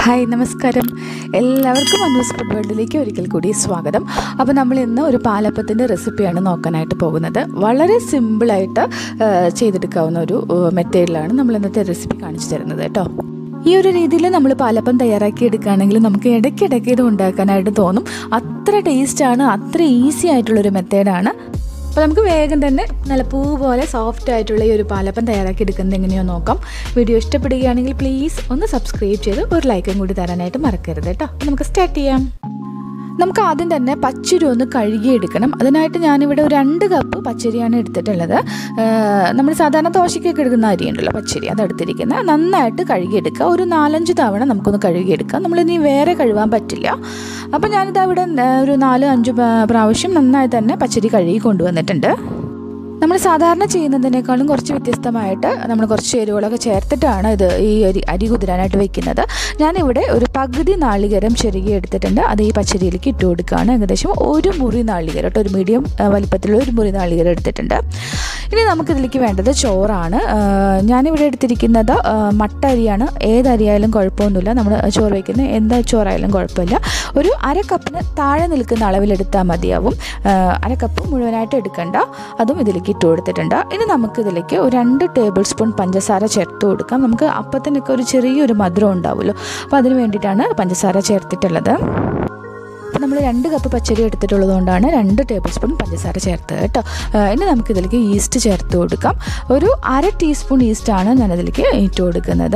Hi നമസ്കാരം, എല്ലാവർക്കും അന്നൂസ് food വേൾഡിലേക്ക് ഒരിക്കൽ കൂടി സ്വാഗതം. അപ്പോൾ നമ്മൾ ഇന്ന് ഒരു പാലപ്പത്തിൻ്റെ റെസിപ്പിയാണ് നോക്കാനായിട്ട് പോകുന്നത്. വളരെ സിമ്പിളായിട്ട് ചെയ്തെടുക്കാവുന്ന ഒരു മെത്തേഡിലാണ് നമ്മൾ ഇന്നത്തെ റെസിപ്പി കാണിച്ചു തരുന്നത് കേട്ടോ. ഈ ഒരു രീതിയിൽ നമ്മൾ പാലപ്പം തയ്യാറാക്കി എടുക്കുകയാണെങ്കിൽ നമുക്ക് ഇടയ്ക്കിടയ്ക്ക് ഇത് ഉണ്ടാക്കാനായിട്ട് തോന്നും. അത്ര ടേസ്റ്റാണ്, അത്ര ഈസി ആയിട്ടുള്ളൊരു മെത്തേഡാണ്. അപ്പോൾ നമുക്ക് വേഗം തന്നെ നല്ല പൂ പോലെ സോഫ്റ്റ് ആയിട്ടുള്ള ഈ ഒരു പാലപ്പം തയ്യാറാക്കി എടുക്കുന്നത് എങ്ങനെയോ നോക്കാം. വീഡിയോ ഇഷ്ടപ്പെടുകയാണെങ്കിൽ പ്ലീസ് ഒന്ന് സബ്സ്ക്രൈബ് ചെയ്ത് ഒരു ലൈക്കും കൂടി തരാനായിട്ട് മറക്കരുത് കേട്ടോ. അപ്പോൾ നമുക്ക് സ്റ്റാർട്ട് ചെയ്യാം. നമുക്ക് ആദ്യം തന്നെ പച്ചരി ഒന്ന് കഴുകിയെടുക്കണം. അതിനായിട്ട് ഞാനിവിടെ ഒരു 2 കപ്പ് പച്ചരിയാണ് എടുത്തിട്ടുള്ളത്. നമ്മൾ സാധാരണ ദോശയ്ക്കൊക്കെ എടുക്കുന്ന അരി ഉണ്ടല്ലോ, പച്ചരി, അതെടുത്തിരിക്കുന്നത്. നന്നായിട്ട് കഴുകിയെടുക്കുക. ഒരു 4-5 തവണ നമുക്കൊന്ന് കഴുകിയെടുക്കാം. നമ്മളിനി വേറെ കഴുകാൻ പറ്റില്ല. അപ്പോൾ ഞാനിതവിടെ ഒരു 4-5 പ്രാവശ്യം നന്നായി തന്നെ പച്ചരി കഴുകി കൊണ്ടുവന്നിട്ടുണ്ട്. നമ്മൾ സാധാരണ ചെയ്യുന്നതിനേക്കാളും കുറച്ച് വ്യത്യസ്തമായിട്ട് നമ്മൾ കുറച്ച് ചേരുവകളൊക്കെ ചേർത്തിട്ടാണ് ഇത് ഈ അരി കുതിരാനായിട്ട് വെക്കുന്നത്. ഞാനിവിടെ ഒരു പകുതി നാളികേരം ചെറുകി എടുത്തിട്ടുണ്ട്. അത് ഈ പച്ചരിയിലേക്ക് ഇട്ട് കൊടുക്കുകയാണ്. ഏകദേശം 1 മുറി നാളികേരം കേട്ടോ, ഒരു മീഡിയം വലിപ്പത്തിലുള്ള 1 മുറി നാളികേരം എടുത്തിട്ടുണ്ട്. ഇനി നമുക്കിതിലേക്ക് വേണ്ടത് ചോറാണ്. ഞാനിവിടെ എടുത്തിരിക്കുന്നത് മട്ട അരിയാണ്. ഏതരിയായാലും കുഴപ്പമൊന്നുമില്ല. നമ്മൾ ചോറ് വയ്ക്കുന്ന എന്താ ചോറായാലും കുഴപ്പമില്ല. ഒരു 1/2 കപ്പിന് താഴെ നിൽക്കുന്ന അളവിലെടുത്താൽ മതിയാവും. 1/2 കപ്പ് മുഴുവനായിട്ട് എടുക്കണ്ട. അതും ഇതിലേക്ക് ഇട്ട് കൊടുത്തിട്ടുണ്ട്. ഇനി നമുക്കിതിലേക്ക് ഒരു 2 ടേബിൾ സ്പൂൺ പഞ്ചസാര ചേർത്ത് കൊടുക്കാം. നമുക്ക് അപ്പത്തിനൊക്കെ ഒരു ചെറിയൊരു മധുരം ഉണ്ടാവുമല്ലോ, അപ്പോൾ അതിന് വേണ്ടിയിട്ടാണ് പഞ്ചസാര ചേർത്തിട്ടുള്ളത്. അപ്പോൾ നമ്മൾ 2 കപ്പ് പച്ചരി എടുത്തിട്ടുള്ളത് കൊണ്ടാണ് 2 ടേബിൾ സ്പൂൺ പഞ്ചസാര ചേർത്തത് കേട്ടോ. ഇനി നമുക്കിതിലേക്ക് ഈസ്റ്റ് ചേർത്ത് കൊടുക്കാം. ഒരു 1/2 ടീസ്പൂൺ ഈസ്റ്റാണ് ഞാനിതിലേക്ക് ഇട്ട് കൊടുക്കുന്നത്.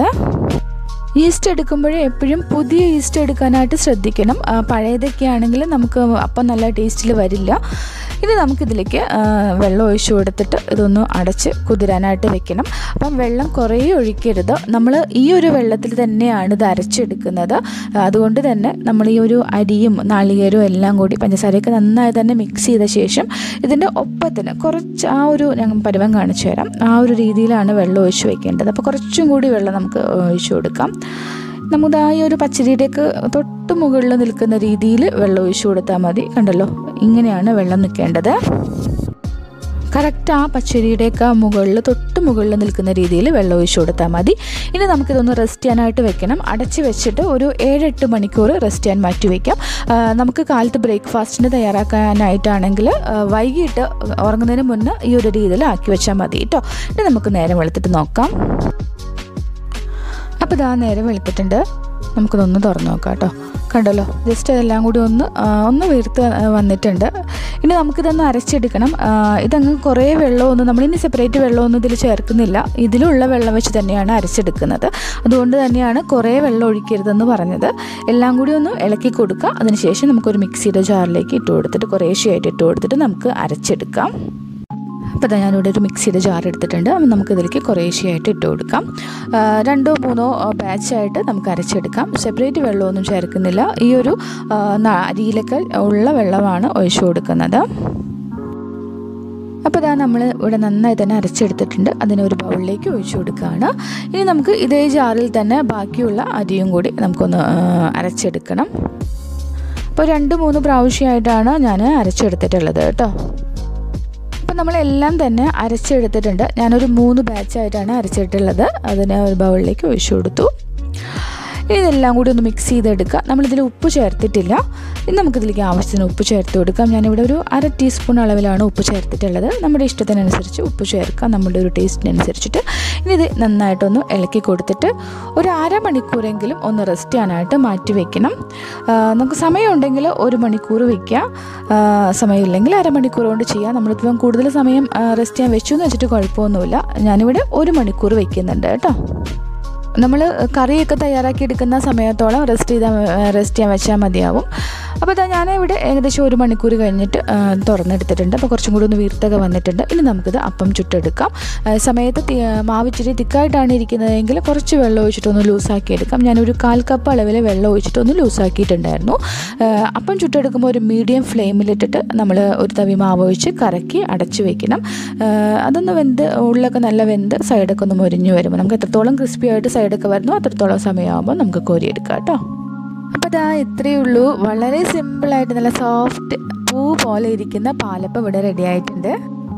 ഈസ്റ്റ് എടുക്കുമ്പോഴേ എപ്പോഴും പുതിയ ഈസ്റ്റ് എടുക്കാനായിട്ട് ശ്രദ്ധിക്കണം. പഴയതൊക്കെ ആണെങ്കിൽ നമുക്ക് അപ്പം നല്ല ടേസ്റ്റിൽ വരില്ല. ഇനി നമുക്കിതിലേക്ക് വെള്ളം ഒഴിച്ചു കൊടുത്തിട്ട് ഇതൊന്ന് അടച്ച് കുതിരാനായിട്ട് വെക്കണം. അപ്പം വെള്ളം കുറേ ഒഴിക്കരുത്. നമ്മൾ ഈ ഒരു വെള്ളത്തിൽ തന്നെയാണ് ഇത് അരച്ചെടുക്കുന്നത്. അതുകൊണ്ട് തന്നെ നമ്മൾ ഈ ഒരു അരിയും നാളികേരവും എല്ലാം കൂടി പഞ്ചസാരയൊക്കെ നന്നായി തന്നെ മിക്സ് ചെയ്ത ശേഷം ഇതിൻ്റെ ഒപ്പത്തിന് കുറച്ച് ഞാൻ പരുവം കാണിച്ചു തരാം. ആ ഒരു രീതിയിലാണ് വെള്ളം ഒഴിച്ച് വെക്കേണ്ടത്. അപ്പോൾ കുറച്ചും കൂടി വെള്ളം നമുക്ക് ഒഴിച്ചു കൊടുക്കാം. നമുക്ക് ആ ഒരു പച്ചരിയുടെയൊക്കെ തൊട്ട് മുകളിൽ നിൽക്കുന്ന രീതിയിൽ വെള്ളം ഒഴിച്ചു കൊടുത്താൽ മതി. കണ്ടല്ലോ, ഇങ്ങനെയാണ് വെള്ളം നിൽക്കേണ്ടത്. കറക്റ്റ് ആ പച്ചരിയുടെയൊക്കെ തൊട്ട് മുകളിൽ നിൽക്കുന്ന രീതിയിൽ വെള്ളം ഒഴിച്ചു കൊടുത്താൽ മതി. ഇനി നമുക്കിതൊന്ന് റെസ്റ്റ് ചെയ്യാനായിട്ട് വെക്കണം. അടച്ച് വെച്ചിട്ട് ഒരു 7-8 മണിക്കൂർ റെസ്റ്റ് ചെയ്യാൻ മാറ്റി വയ്ക്കാം. നമുക്ക് കാലത്ത് ബ്രേക്ക്ഫാസ്റ്റിന് തയ്യാറാക്കാനായിട്ടാണെങ്കിൽ വൈകിട്ട് ഉറങ്ങുന്നതിന് മുന്നേ ഈ ഒരു രീതിയിൽ ആക്കി വെച്ചാൽ മതി കേട്ടോ. ഇനി നമുക്ക് നേരം വെളുത്തിട്ട് നോക്കാം. അപ്പോൾ ഇതാ നേരം വെളുത്തിട്ടുണ്ട്. നമുക്കിതൊന്ന് തുറന്ന് നോക്കാം കേട്ടോ. കണ്ടല്ലോ, ജസ്റ്റ് അതെല്ലാം കൂടി ഒന്ന് വീർത്ത് വന്നിട്ടുണ്ട്. ഇനി നമുക്കിതൊന്ന് അരച്ചെടുക്കണം. ഇതങ്ങ് കുറേ വെള്ളമൊന്നും നമ്മളിനി സെപ്പറേറ്റ് വെള്ളമൊന്നും ഇതിൽ ചേർക്കുന്നില്ല. ഇതിലുള്ള വെള്ളം വെച്ച് തന്നെയാണ് അരച്ചെടുക്കുന്നത്. അതുകൊണ്ട് തന്നെയാണ് കുറേ വെള്ളം ഒഴിക്കരുതെന്ന് പറഞ്ഞത്. എല്ലാം കൂടി ഒന്ന് ഇളക്കി കൊടുക്കുക. അതിനുശേഷം നമുക്കൊരു മിക്സിയുടെ ജാറിലേക്ക് ഇട്ട് കൊടുത്തിട്ട് കുറേശ്ശെയായിട്ട് ഇട്ട് കൊടുത്തിട്ട് നമുക്ക് അരച്ചെടുക്കാം. അപ്പോൾ ഞാനിവിടെ ഒരു മിക്സിയുടെ ജാർ എടുത്തിട്ടുണ്ട്. അപ്പം നമുക്കിതിലേക്ക് കുറേശ്ശെയായിട്ട് ഇട്ട് കൊടുക്കാം. 2-3 ബാച്ചായിട്ട് നമുക്ക് അരച്ചെടുക്കാം. സെപ്പറേറ്റ് വെള്ളമൊന്നും ചേർക്കുന്നില്ല. ഈ ഒരു അരിയിലൊക്കെ ഉള്ള വെള്ളമാണ് ഒഴിച്ചു കൊടുക്കുന്നത്. അപ്പോൾ നമ്മൾ ഇവിടെ നന്നായി തന്നെ അരച്ചെടുത്തിട്ടുണ്ട്. അതിനെ ഒരു ബൗളിലേക്ക് ഒഴിച്ചു കൊടുക്കുകയാണ്. ഇനി നമുക്ക് ഇതേ ജാറിൽ തന്നെ ബാക്കിയുള്ള അരിയും കൂടി നമുക്കൊന്ന് അരച്ചെടുക്കണം. അപ്പോൾ 2-3 പ്രാവശ്യമായിട്ടാണ് ഞാൻ അരച്ചെടുത്തിട്ടുള്ളത് കേട്ടോ. അപ്പോൾ നമ്മളെല്ലാം തന്നെ അരച്ചെടുത്തിട്ടുണ്ട്. ഞാനൊരു 3 ബാച്ചായിട്ടാണ് അരച്ചിട്ടുള്ളത്. അതിനെ ഒരു ബൗളിലേക്ക് ഒഴിച്ചു കൊടുത്തു. ഇതെല്ലാം കൂടി ഒന്ന് മിക്സ് ചെയ്തെടുക്കുക. നമ്മളിതിൽ ഉപ്പ് ചേർത്തിട്ടില്ല. ഇനി നമുക്കിതിലേക്ക് ആവശ്യത്തിന് ഉപ്പ് ചേർത്ത് കൊടുക്കാം. ഞാനിവിടെ ഒരു 1/2 ടീസ്പൂൺ അളവിലാണ് ഉപ്പ് ചേർത്തിട്ടുള്ളത്. നമ്മുടെ ഇഷ്ടത്തിനനുസരിച്ച് ഉപ്പ് ചേർക്കാം, നമ്മുടെ ഒരു ടേസ്റ്റിനനുസരിച്ചിട്ട്. ഇനി ഇത് നന്നായിട്ടൊന്ന് ഇളക്കി കൊടുത്തിട്ട് ഒരു 1/2 മണിക്കൂറെങ്കിലും ഒന്ന് റെസ്റ്റ് ചെയ്യാനായിട്ട് മാറ്റി വയ്ക്കണം. നമുക്ക് സമയമുണ്ടെങ്കിൽ 1 മണിക്കൂർ വയ്ക്കുക. സമയമില്ലെങ്കിൽ 1/2 മണിക്കൂർ കൊണ്ട് ചെയ്യാം. നമ്മളിപ്പം കൂടുതൽ സമയം റെസ്റ്റ് ചെയ്യാൻ വെച്ചു എന്ന് വെച്ചിട്ട് കുഴപ്പമൊന്നുമില്ല. ഞാനിവിടെ 1 മണിക്കൂർ വയ്ക്കുന്നുണ്ട് കേട്ടോ. നമ്മൾ കറിയൊക്കെ തയ്യാറാക്കി എടുക്കുന്ന സമയത്തോളം റെസ്റ്റ് ചെയ്യാൻ വെച്ചാൽ മതിയാവും. അപ്പോൾ ഞാനിവിടെ ഏകദേശം 1 മണിക്കൂർ കഴിഞ്ഞിട്ട് തുറന്നെടുത്തിട്ടുണ്ട്. അപ്പോൾ കുറച്ചും കൂടി ഒന്ന് വീർത്തൊക്കെ വന്നിട്ടുണ്ട്. ഇനി നമുക്കിത് അപ്പം ചുട്ടെടുക്കാം. സമയത്ത് മാവ് ഇച്ചിരി തിക്കായിട്ടാണ് ഇരിക്കുന്നതെങ്കിൽ കുറച്ച് വെള്ളം ഒഴിച്ചിട്ടൊന്ന് ലൂസാക്കി എടുക്കാം. ഞാനൊരു 1/4 കപ്പ് അളവിൽ വെള്ളം ഒഴിച്ചിട്ടൊന്ന് ലൂസാക്കിയിട്ടുണ്ടായിരുന്നു. അപ്പം ചുട്ടെടുക്കുമ്പോൾ ഒരു മീഡിയം ഫ്ലെയിമിലിട്ടിട്ട് നമ്മൾ ഒരു തവി മാവ് ഒഴിച്ച് കറക്കി അടച്ച് വയ്ക്കണം. അതൊന്ന് വെന്ത് ഉള്ളൊക്കെ നല്ല വെന്ത് സൈഡൊക്കെ ഒന്ന് മൊരിഞ്ഞ് വരുമ്പോൾ നമുക്ക് എത്രത്തോളം ക്രിസ്പി ആയിട്ട് സൈഡൊക്കെ വരുന്നു അത്രത്തോളം സമയമാകുമ്പോൾ നമുക്ക് കോരിയെടുക്കാം കേട്ടോ. അപ്പോൾ ഇത്രയേ ഉള്ളൂ. വളരെ സിമ്പിളായിട്ട് നല്ല സോഫ്റ്റ് പൂ പോലെ ഇരിക്കുന്ന പാലപ്പം ഇവിടെ റെഡി ആയിട്ടുണ്ട്.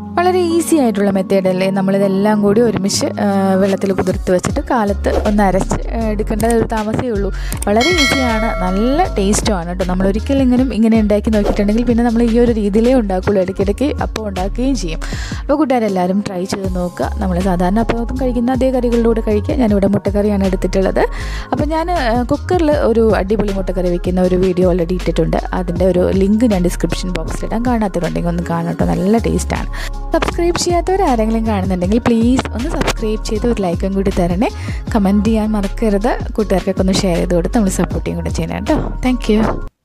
വളരെ ഈസി ആയിട്ടുള്ള മെത്തേഡല്ലേ. നമ്മളിതെല്ലാം കൂടി ഒരുമിച്ച് വെള്ളത്തിൽ കുതിർത്ത് വെച്ചിട്ട് കാലത്ത് ഒന്ന് അരച്ച് എടുക്കേണ്ട ഒരു താമസമേ ഉള്ളൂ. വളരെ ഈസിയാണ്, നല്ല ടേസ്റ്റുമാണ് കേട്ടോ. നമ്മളൊരിക്കലെങ്കിലും ഇങ്ങനെ ഉണ്ടാക്കി നോക്കിയിട്ടുണ്ടെങ്കിൽ പിന്നെ നമ്മൾ ഈ ഒരു രീതിയിലേ ഉണ്ടാക്കുകയുള്ളൂ. ഇടയ്ക്കിടയ്ക്ക് അപ്പം ഉണ്ടാക്കുകയും ചെയ്യും. അപ്പോൾ കൂട്ടുകാരെല്ലാവരും ട്രൈ ചെയ്ത് നോക്കുക. നമ്മൾ സാധാരണ അപ്പം കഴിക്കുന്ന അതേ കറികളിലൂടെ കഴിക്കുക. ഞാനിവിടെ മുട്ടക്കറിയാണ് എടുത്തിട്ടുള്ളത്. അപ്പോൾ ഞാൻ കുക്കറിൽ ഒരു അടിപൊളി മുട്ടക്കറി വയ്ക്കുന്ന ഒരു വീഡിയോ ഓൾറെഡി ഇട്ടിട്ടുണ്ട്. അതിൻ്റെ ഒരു ലിങ്ക് ഞാൻ ഡിസ്ക്രിപ്ഷൻ ബോക്സിലിടാം. കാണാത്തവരുണ്ടെങ്കിൽ ഒന്ന് കാണാം കേട്ടോ, നല്ല ടേസ്റ്റാണ്. സബ്സ്ക്രൈബ് ചെയ്യാത്തവരാരെങ്കിലും കാണുന്നുണ്ടെങ്കിൽ പ്ലീസ് ഒന്ന് സബ്സ്ക്രൈബ് ചെയ്ത് ഒരു ലൈക്കും കൂടി തരണേ. കമൻറ്റ് ചെയ്യാൻ മറക്കരുത്. കൂട്ടുകാർക്കൊക്കെ ഒന്ന് ഷെയർ ചെയ്ത് കൊടുത്ത് നമ്മൾ സപ്പോർട്ട് ചെയ്യും കൂടെ ചെയ്യണം കേട്ടോ. Thank U.